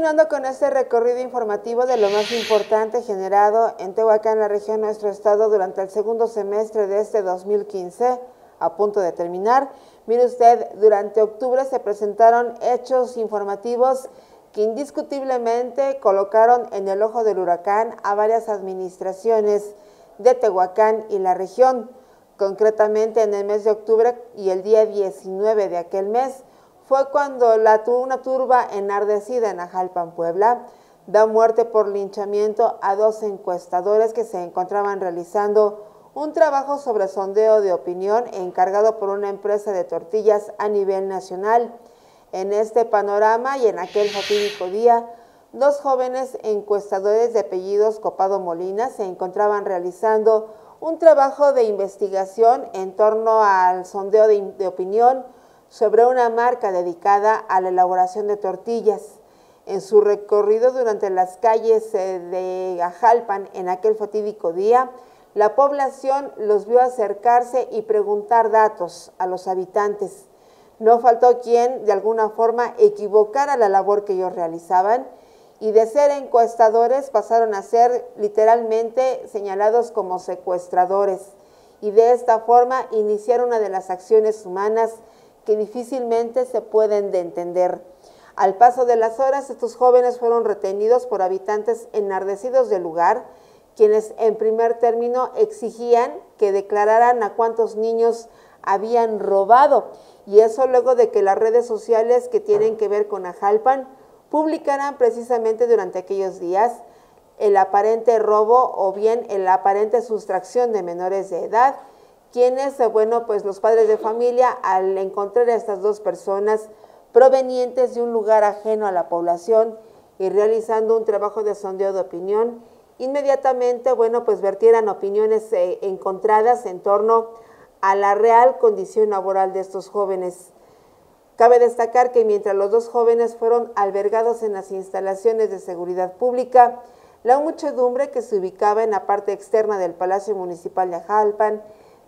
Continuando con este recorrido informativo de lo más importante generado en Tehuacán, la región, nuestro estado, durante el segundo semestre de este 2015, a punto de terminar. Mire usted, durante octubre se presentaron hechos informativos que indiscutiblemente colocaron en el ojo del huracán a varias administraciones de Tehuacán y la región. Concretamente, en el mes de octubre y el día 19 de aquel mes, fue cuando una turba enardecida en Ajalpan, Puebla, da muerte por linchamiento a 2 encuestadores que se encontraban realizando un trabajo sobre sondeo de opinión encargado por una empresa de tortillas a nivel nacional. En este panorama y en aquel fatídico día, 2 jóvenes encuestadores de apellidos Copado Molina se encontraban realizando un trabajo de investigación en torno al sondeo de opinión sobre una marca dedicada a la elaboración de tortillas. En su recorrido durante las calles de Ajalpan en aquel fatídico día, la población los vio acercarse y preguntar datos a los habitantes. No faltó quien de alguna forma equivocara la labor que ellos realizaban y de ser encuestadores pasaron a ser literalmente señalados como secuestradores, y de esta forma iniciar una de las acciones humanas que difícilmente se pueden de entender. Al paso de las horas, estos jóvenes fueron retenidos por habitantes enardecidos del lugar, quienes en primer término exigían que declararan a cuántos niños habían robado, y eso luego de que las redes sociales que tienen que ver con Ajalpan publicaran precisamente durante aquellos días el aparente robo o bien la aparente sustracción de menores de edad, quienes, pues los padres de familia, al encontrar a estas 2 personas provenientes de un lugar ajeno a la población y realizando un trabajo de sondeo de opinión, inmediatamente, pues vertieran opiniones encontradas en torno a la real condición laboral de estos jóvenes. Cabe destacar que mientras los 2 jóvenes fueron albergados en las instalaciones de seguridad pública, la muchedumbre que se ubicaba en la parte externa del Palacio Municipal de Ajalpan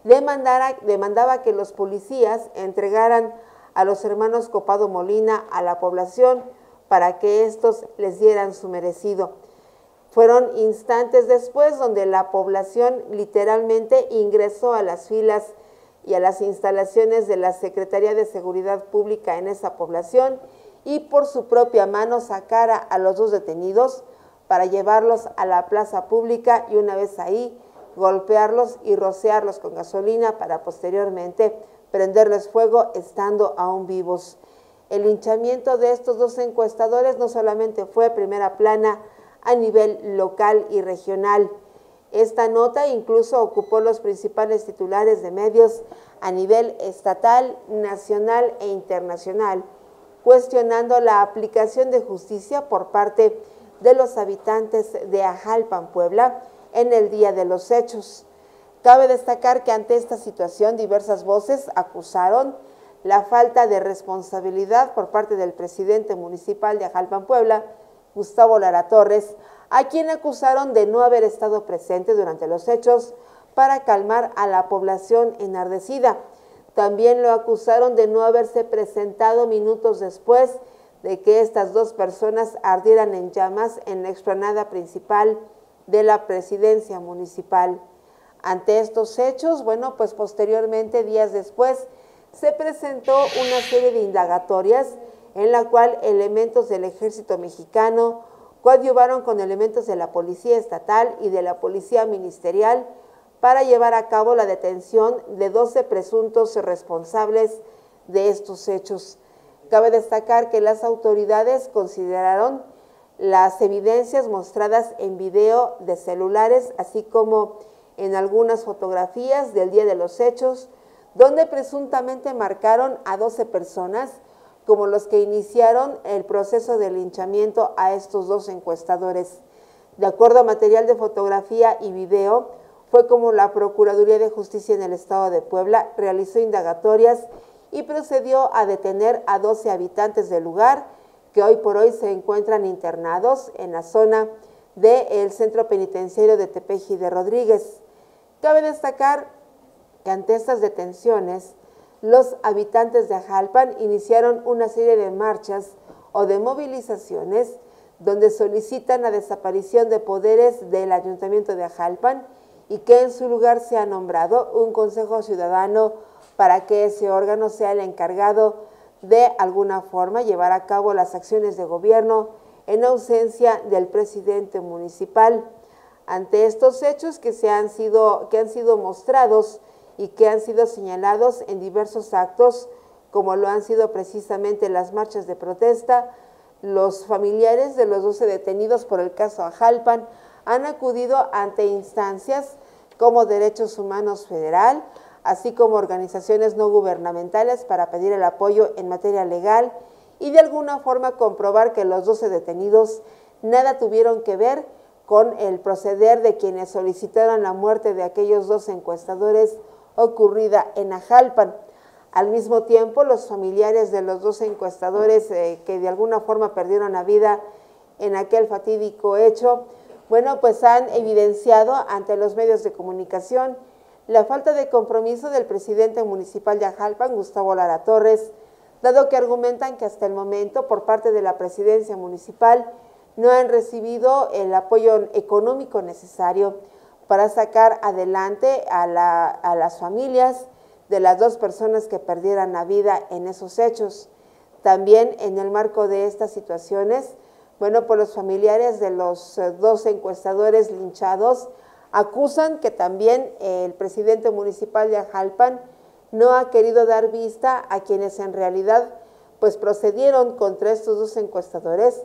demandaba que los policías entregaran a los hermanos Copado Molina a la población para que estos les dieran su merecido. Fueron instantes después donde la población literalmente ingresó a las filas y a las instalaciones de la Secretaría de Seguridad Pública en esa población y por su propia mano sacara a los 2 detenidos para llevarlos a la plaza pública y una vez ahí golpearlos y rociarlos con gasolina para posteriormente prenderles fuego estando aún vivos. El linchamiento de estos 2 encuestadores no solamente fue primera plana a nivel local y regional. Esta nota incluso ocupó los principales titulares de medios a nivel estatal, nacional e internacional, cuestionando la aplicación de justicia por parte de los habitantes de Ajalpan, Puebla, en el día de los hechos. Cabe destacar que ante esta situación diversas voces acusaron la falta de responsabilidad por parte del presidente municipal de Ajalpan, Puebla, Gustavo Lara Torres, a quien acusaron de no haber estado presente durante los hechos para calmar a la población enardecida. También lo acusaron de no haberse presentado minutos después de que estas 2 personas ardieran en llamas en la explanada principal de la presidencia municipal. Ante estos hechos, pues posteriormente, días después, se presentó una serie de indagatorias en la cual elementos del Ejército Mexicano coadyuvaron con elementos de la Policía Estatal y de la Policía Ministerial para llevar a cabo la detención de 12 presuntos responsables de estos hechos. Cabe destacar que las autoridades consideraron las evidencias mostradas en video de celulares, así como en algunas fotografías del día de los hechos, donde presuntamente marcaron a 12 personas como los que iniciaron el proceso de linchamiento a estos 2 encuestadores. De acuerdo a material de fotografía y video, fue como la Procuraduría de Justicia en el Estado de Puebla realizó indagatorias y procedió a detener a 12 habitantes del lugar que hoy por hoy se encuentran internados en la zona del Centro Penitenciario de Tepeji de Rodríguez. Cabe destacar que ante estas detenciones, los habitantes de Ajalpan iniciaron una serie de marchas o de movilizaciones donde solicitan la desaparición de poderes del Ayuntamiento de Ajalpan y que en su lugar se ha nombrado un Consejo Ciudadano para que ese órgano sea el encargado de alguna forma llevar a cabo las acciones de gobierno en ausencia del presidente municipal. Ante estos hechos que han sido mostrados y que han sido señalados en diversos actos, como lo han sido precisamente las marchas de protesta, los familiares de los 12 detenidos por el caso Ajalpan han acudido ante instancias como Derechos Humanos Federal, así como organizaciones no gubernamentales para pedir el apoyo en materia legal y de alguna forma comprobar que los 12 detenidos nada tuvieron que ver con el proceder de quienes solicitaron la muerte de aquellos 2 encuestadores ocurrida en Ajalpan. Al mismo tiempo, los familiares de los 2 encuestadores que de alguna forma perdieron la vida en aquel fatídico hecho, bueno, pues han evidenciado ante los medios de comunicación la falta de compromiso del presidente municipal de Ajalpan, Gustavo Lara Torres, dado que argumentan que hasta el momento, por parte de la presidencia municipal, no han recibido el apoyo económico necesario para sacar adelante a las familias de las 2 personas que perdieran la vida en esos hechos. También en el marco de estas situaciones, bueno, pues los familiares de los 2 encuestadores linchados acusan que también el presidente municipal de Ajalpan no ha querido dar vista a quienes en realidad pues procedieron contra estos 2 encuestadores,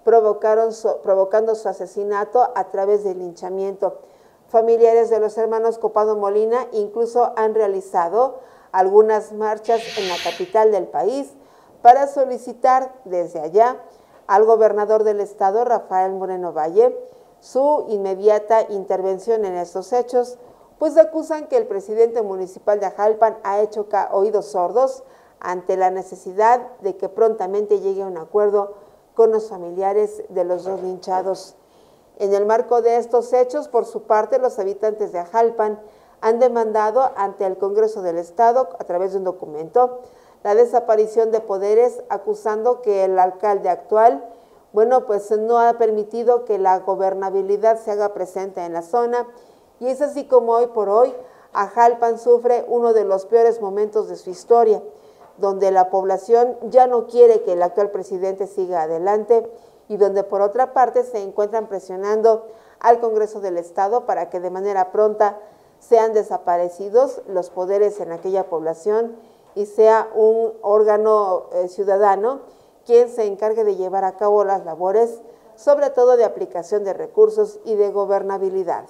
provocando su asesinato a través del linchamiento. Familiares de los hermanos Copado Molina incluso han realizado algunas marchas en la capital del país para solicitar desde allá al gobernador del estado, Rafael Moreno Valle, su inmediata intervención en estos hechos, pues acusan que el presidente municipal de Ajalpan ha hecho oídos sordos ante la necesidad de que prontamente llegue a un acuerdo con los familiares de los 2 linchados. En el marco de estos hechos, por su parte, los habitantes de Ajalpan han demandado ante el Congreso del Estado, a través de un documento, la desaparición de poderes, acusando que el alcalde actual, bueno, pues no ha permitido que la gobernabilidad se haga presente en la zona, y es así como hoy por hoy Ajalpan sufre uno de los peores momentos de su historia, donde la población ya no quiere que el actual presidente siga adelante y donde por otra parte se encuentran presionando al Congreso del Estado para que de manera pronta sean desaparecidos los poderes en aquella población y sea un órgano ciudadano quien se encargue de llevar a cabo las labores, sobre todo de aplicación de recursos y de gobernabilidad.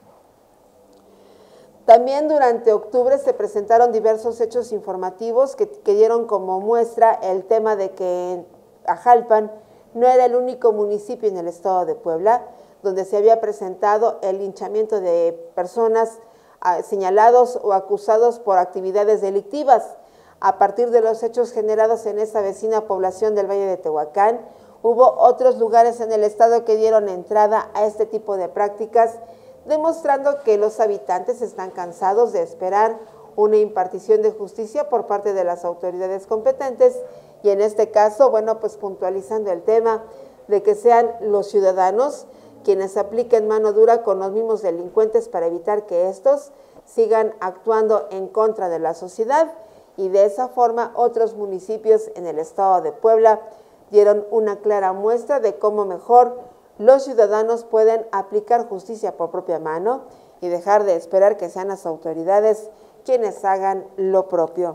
También durante octubre se presentaron diversos hechos informativos que dieron como muestra el tema de que Ajalpan no era el único municipio en el estado de Puebla donde se había presentado el linchamiento de personas señalados o acusados por actividades delictivas. A partir de los hechos generados en esa vecina población del Valle de Tehuacán, hubo otros lugares en el estado que dieron entrada a este tipo de prácticas, demostrando que los habitantes están cansados de esperar una impartición de justicia por parte de las autoridades competentes y en este caso, bueno, pues puntualizando el tema de que sean los ciudadanos quienes apliquen mano dura con los mismos delincuentes para evitar que estos sigan actuando en contra de la sociedad y de esa forma otros municipios en el estado de Puebla dieron una clara muestra de cómo mejor los ciudadanos pueden aplicar justicia por propia mano y dejar de esperar que sean las autoridades quienes hagan lo propio.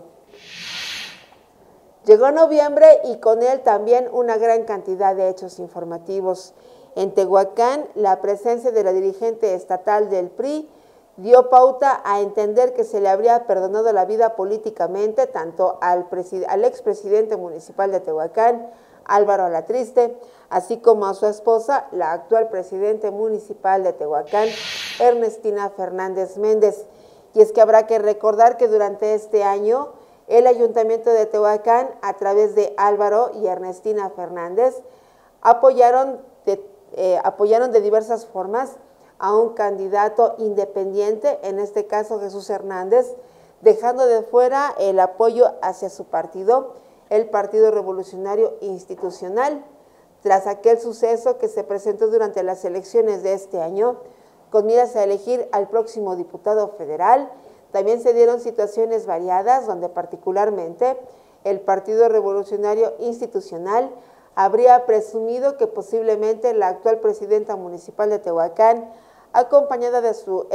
Llegó noviembre y con él también una gran cantidad de hechos informativos. En Tehuacán, la presencia de la dirigente estatal del PRI dio pauta a entender que se le habría perdonado la vida políticamente tanto al expresidente municipal de Tehuacán, Álvaro Alatriste, así como a su esposa, la actual presidente municipal de Tehuacán, Ernestina Fernández Méndez. Y es que habrá que recordar que durante este año, el Ayuntamiento de Tehuacán, a través de Álvaro y Ernestina Fernández, apoyaron de diversas formas a un candidato independiente, en este caso Jesús Hernández, dejando de fuera el apoyo hacia su partido, el Partido Revolucionario Institucional. tras aquel suceso que se presentó durante las elecciones de este año, con miras a elegir al próximo diputado federal. También se dieron situaciones variadas donde particularmente el Partido Revolucionario Institucional habría presumido que posiblemente la actual presidenta municipal de Tehuacán, acompañada de su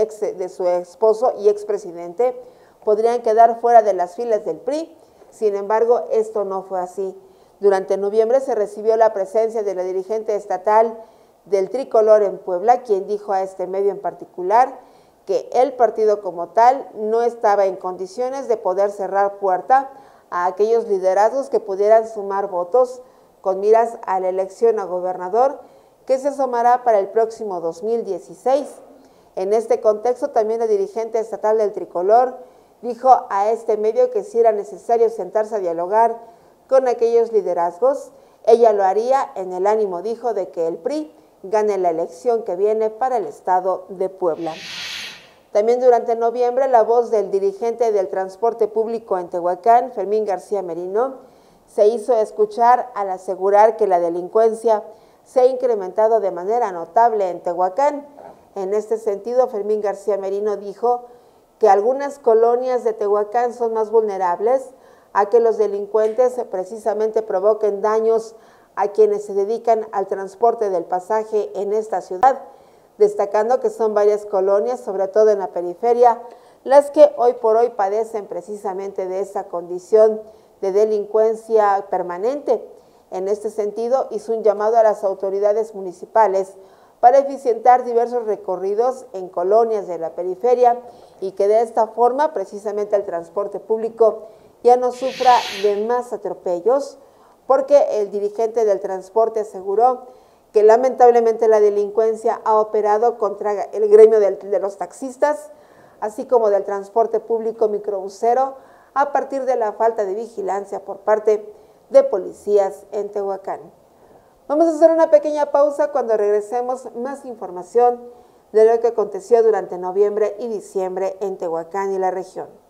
esposo y expresidente, podrían quedar fuera de las filas del PRI. Sin embargo, esto no fue así. Durante noviembre se recibió la presencia de la dirigente estatal del Tricolor en Puebla, quien dijo a este medio en particular que el partido como tal no estaba en condiciones de poder cerrar puerta a aquellos liderazgos que pudieran sumar votos con miras a la elección a gobernador que se asomará para el próximo 2016. En este contexto, también la dirigente estatal del Tricolor dijo a este medio que si era necesario sentarse a dialogar con aquellos liderazgos, ella lo haría en el ánimo, dijo, de que el PRI gane la elección que viene para el estado de Puebla. También durante noviembre, la voz del dirigente del transporte público en Tehuacán, Fermín García Merino, se hizo escuchar al asegurar que la delincuencia se ha incrementado de manera notable en Tehuacán. En este sentido, Fermín García Merino dijo que algunas colonias de Tehuacán son más vulnerables a que los delincuentes precisamente provoquen daños a quienes se dedican al transporte del pasaje en esta ciudad, destacando que son varias colonias, sobre todo en la periferia, las que hoy por hoy padecen precisamente de esa condición de delincuencia permanente. En este sentido, hizo un llamado a las autoridades municipales para eficientar diversos recorridos en colonias de la periferia y que de esta forma precisamente el transporte público ya no sufra de más atropellos, porque el dirigente del transporte aseguró que lamentablemente la delincuencia ha operado contra el gremio de los taxistas, así como del transporte público microbusero, a partir de la falta de vigilancia por parte de policías en Tehuacán. Vamos a hacer una pequeña pausa. Cuando regresemos, más información de lo que aconteció durante noviembre y diciembre en Tehuacán y la región.